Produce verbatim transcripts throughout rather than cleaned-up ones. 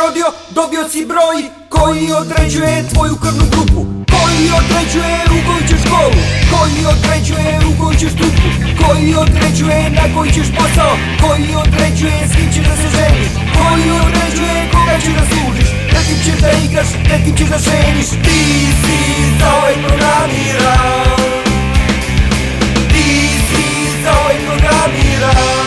rodio, dobio si broj koji određuje tvoju krvnu grupu, koji određuje u koju ćeš školu, koji određuje u koju ćeš trupu, koji određuje na koji ćeš posao, koji određuje s kim ćeš da se ženiš, koji određuje koga ćeš da služiš, pred kim ćeš da igraš, pred kim ćeš da ženiš. Ti si za ovaj programiran, ti si za ovaj programiran.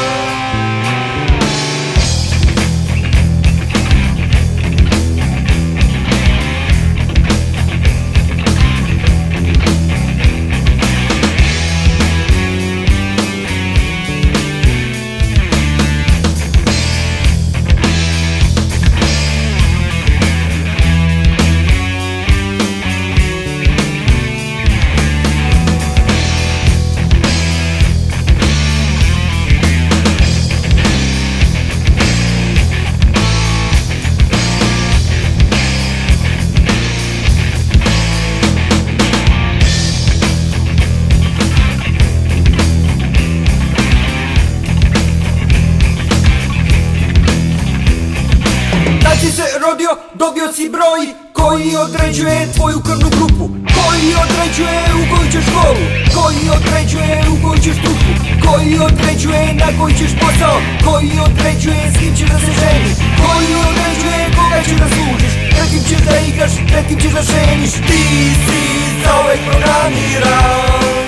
Ti se rodio, dobio si broj koji određuje tvoju krvnu grupu, koji određuje u koju ćeš školu, koji određuje u koju ćeš trupu, koji određuje na koji ćeš posao, koji određuje s kim ćeš da se ženiš, koji određuje koga ćeš da služiš, pred kim ćeš da igraš, pred kim ćeš da ženiš. Ti si za ovaj programiran.